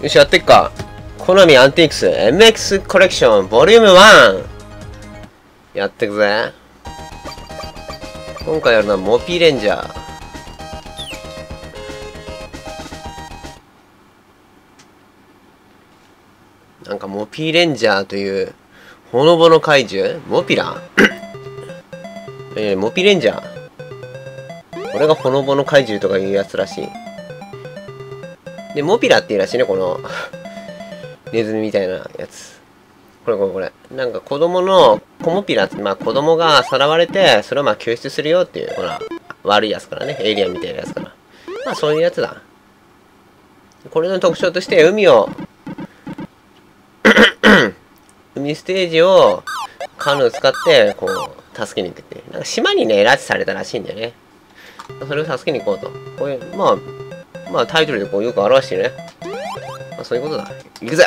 よし、やってっか。コナミアンティークス MX コレクションボリューム1。やってくぜ。今回やるのはモピーレンジャー。なんかモピーレンジャーというほのぼの怪獣モピラモピーレンジャー。これがほのぼの怪獣とかいうやつらしい。で、モピラっていうらしいね、このネズミみたいなやつ。これ。なんか子供のコモピラって、まあ子供がさらわれて、それをまあ救出するよっていう、ほら、悪いやつからね、エイリアンみたいなやつから。まあそういうやつだ。これの特徴として、海ステージをカヌー使って、こう、助けに行くっていう。なんか島にね、拉致されたらしいんだよね。それを助けに行こうと。こういう、まあタイトルでこうよく表してるね。まあそういうことだ。行くぜ！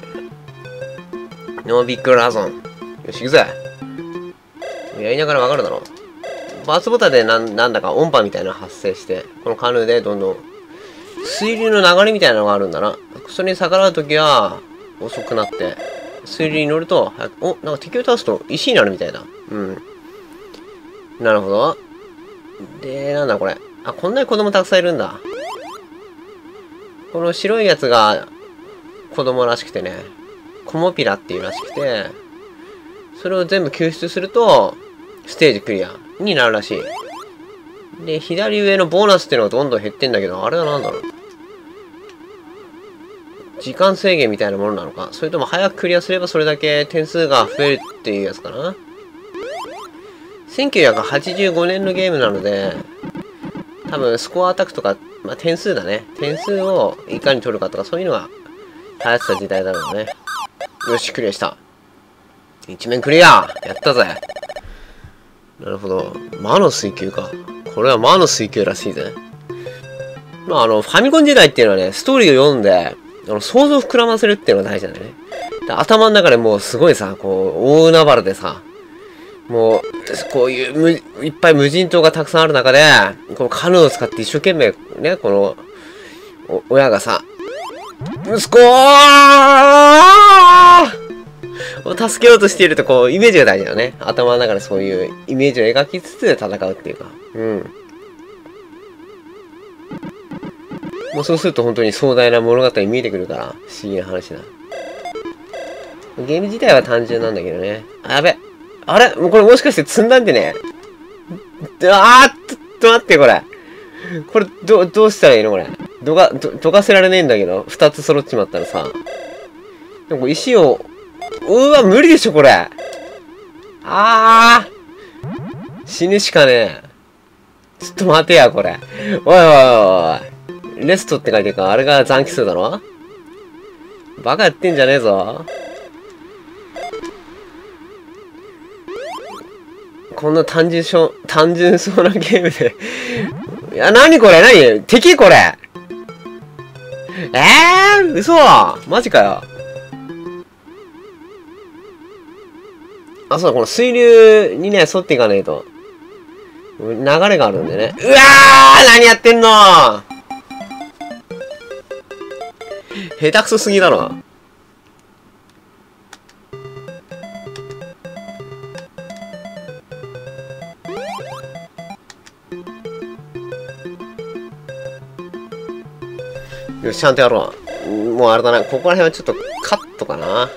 ノービッグラゾン。よし、行くぜ。やりながらわかるだろ。バツボタンでなんだか音波みたいなのが発生して、このカヌーでどんどん、水流の流れみたいなのがあるんだな。それに逆らうときは、遅くなって、水流に乗ると、なんか敵を倒すと石になるみたいだ。うん。なるほど。で、なんだこれ。あ、こんなに子供たくさんいるんだ。この白いやつが子供らしくてね。コモピラっていうらしくて、それを全部救出すると、ステージクリアになるらしい。で、左上のボーナスっていうのがどんどん減ってんだけど、あれはなんだろう。時間制限みたいなものなのか、それとも早くクリアすればそれだけ点数が増えるっていうやつかな。1985年のゲームなので、多分スコアアタックとか、まあ、点数だね。点数をいかに取るかとかそういうのが流行ってた時代だろうね。よし、クリアした。一面クリアやったぜ。なるほど。魔の水球か。これは魔の水球らしいぜ。まあ、ファミコン時代っていうのはね、ストーリーを読んで、想像を膨らませるっていうのが大事なんだよね。頭の中でもうすごいさ、こう、大海原でさ、もう、こういういっぱい無人島がたくさんある中で、このカヌーを使って一生懸命、ね、この、親がさ、息子を助けようとしていると、こう、イメージが大事だよね。頭の中でそういうイメージを描きつつ戦うっていうか。うん。もうそうすると本当に壮大な物語見えてくるから、不思議な話だ。ゲーム自体は単純なんだけどね。あ、やべ。あれもうこれもしかして積んだんでね。ちょっと待って、これ。これ、どうしたらいいのこれ。どかせられねえんだけど。二つ揃っちまったらさ。でも石を、無理でしょ、これ。死ぬしかねえ。ちょっと待てや、これ。おい。レストって書いてるから、あれが残機数だろ？バカやってんじゃねえぞ。こんな単純そうなゲームでいや、なにこれ敵これ嘘マジかよ。あ、そうだ、この水流にね、沿っていかないと。流れがあるんでね。何やってんの下手くそすぎだろ。よし、ちゃんとやろう。もうあれだな。ここら辺はちょっとカットかな。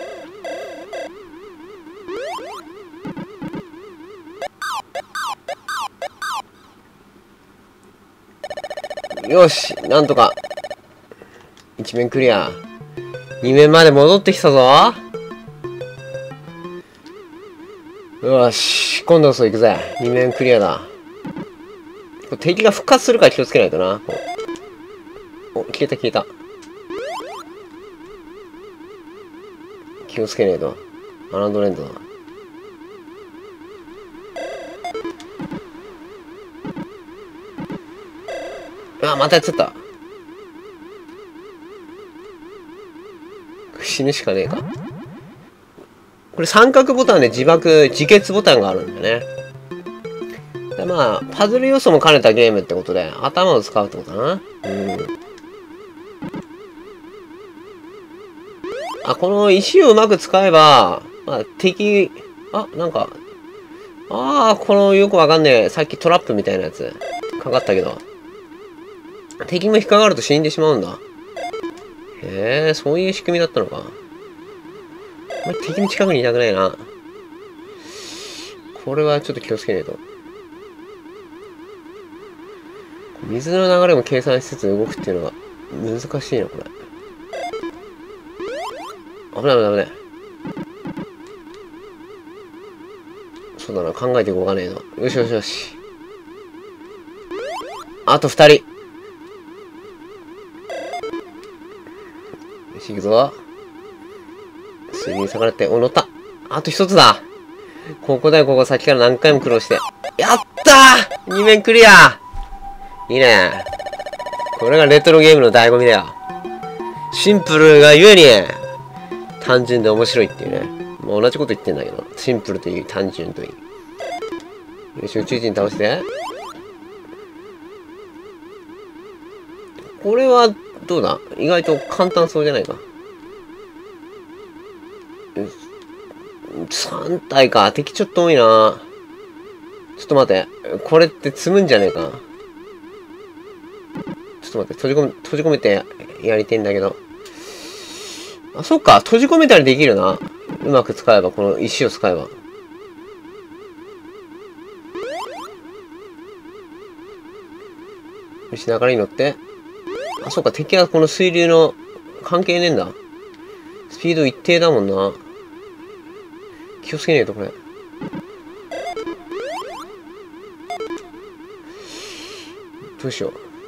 よし、なんとか。一面クリア。二面まで戻ってきたぞ。よし、今度こそ行くぜ。二面クリアだ。敵が復活するから気をつけないとな。消えた。気をつけねえと。アランドレンドだ。またやっちゃった。死ぬしかねえか。これ三角ボタンで自決ボタンがあるんだよね。でまあ、パズル要素も兼ねたゲームってことで、頭を使うってことだな。 あ、この石をうまく使えば、まあ、敵、あ、なんか、このよくわかんねえ、さっきトラップみたいなやつ、かかったけど、敵も引っかかると死んでしまうんだ。へえ、そういう仕組みだったのか。敵の近くにいたくないな。これはちょっと気をつけないと。水の流れも計算しつつ動くっていうのが難しいな、これ。危ない危ない危ない。そうだな、考えて動かねえと。よしよしよし。あと二人。よし、行くぞ。水に逆らって、お、乗った。あと一つだ。ここだよ、ここ。さっきから何回も苦労して。やったー !2 面クリアいいね。これがレトロゲームの醍醐味だよ。シンプルがゆえに、単純で面白いっていうね。もう同じこと言ってんだけど。シンプルといい、単純といい。よし、宇宙人倒して。これは、どうだ意外と簡単そうじゃないか。3体か。敵ちょっと多いな。ちょっと待って。これって積むんじゃねえか。ちょっと待って。閉じ込めてやりてんだけど。あ、そっか。閉じ込めたりできるな。うまく使えば、この石を使えば。よし、流れに乗って。あ、そっか。敵はこの水流の関係ねえんだ。スピード一定だもんな。気をつけねえと、これ。どうしよう。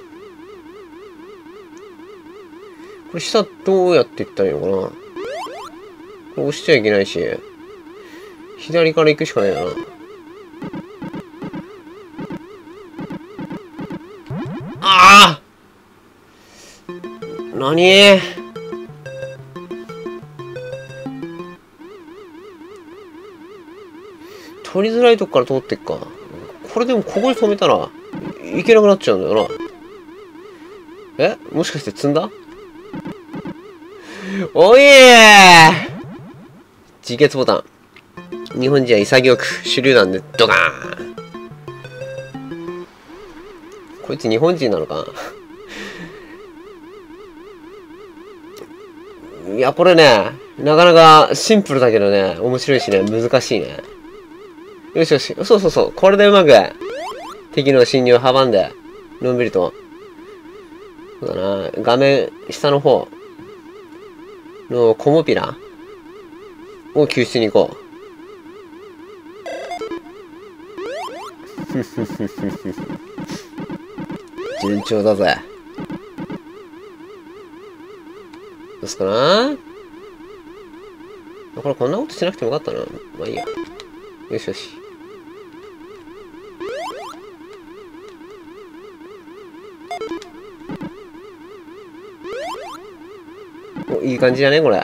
これ下どうやっていったらいいのかな。これ押しちゃいけないし。左から行くしかないよな。ああ何取りづらいとこから通ってっか。これでもここで止めたらいけなくなっちゃうんだよな。えもしかして積んだおいー自決ボタン。日本人は潔く手榴弾でドカーン。こいつ日本人なのかいや、これね、なかなかシンプルだけどね、面白いしね、難しいね。よしよし。そうそうそう。これでうまく、敵の侵入を阻んで、のんびりと。そうだな。画面、下の方のコモピラを救出に行こう。順調だぜ。どうすかなこれこんなことしなくてもよかったな。まあいいや。よしよし。お、いい感じじゃねこれ。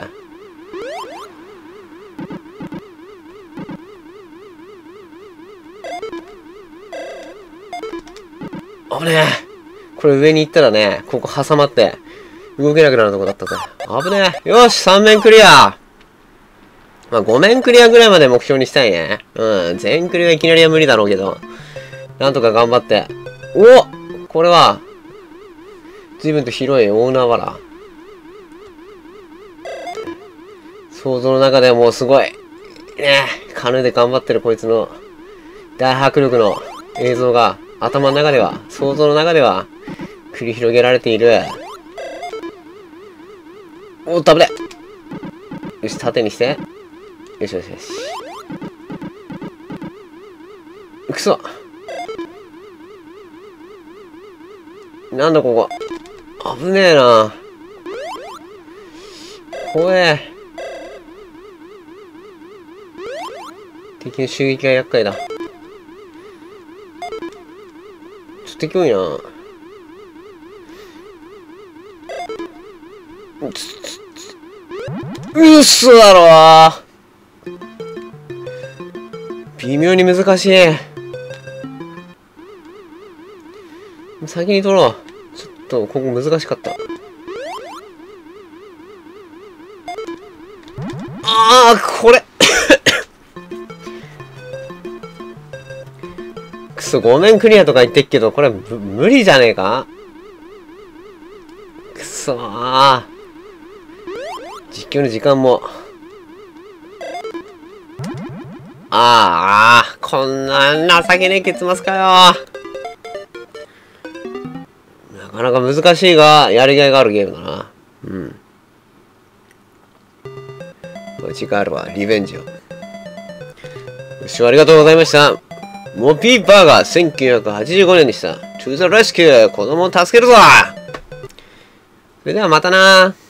危ねえ。これ上に行ったらね、ここ挟まって、動けなくなるとこだったぜ。危ねえ。よし !3 面クリア。まあ5面クリアぐらいまで目標にしたいね。うん。全クリアいきなりは無理だろうけど。なんとか頑張って。おこれは、随分と広い大海原。想像の中ではもうすごい。ねえ、カヌーで頑張ってるこいつの大迫力の映像が頭の中では、想像の中では繰り広げられている。おっと、危ね。よし、縦にして。よしよしよし。くそ。なんだここ。危ねえな。怖え。敵の襲撃が厄介だ。ちょっと敵多いな。うそだろ微妙に難しい。先に取ろう。ちょっとここ難しかった。 ああ、これくそ、ごめんクリアとか言ってっけど、これ無理じゃねえか。くそー。実況の時間も。こんな情けねえ結末かよ。なかなか難しいが、やりがいがあるゲームだな。うん。時間あるわ、リベンジを。ご視聴ありがとうございました。モピーバーガー1985年でした。To the rescue! 子供を助けるぞ。それではまたな。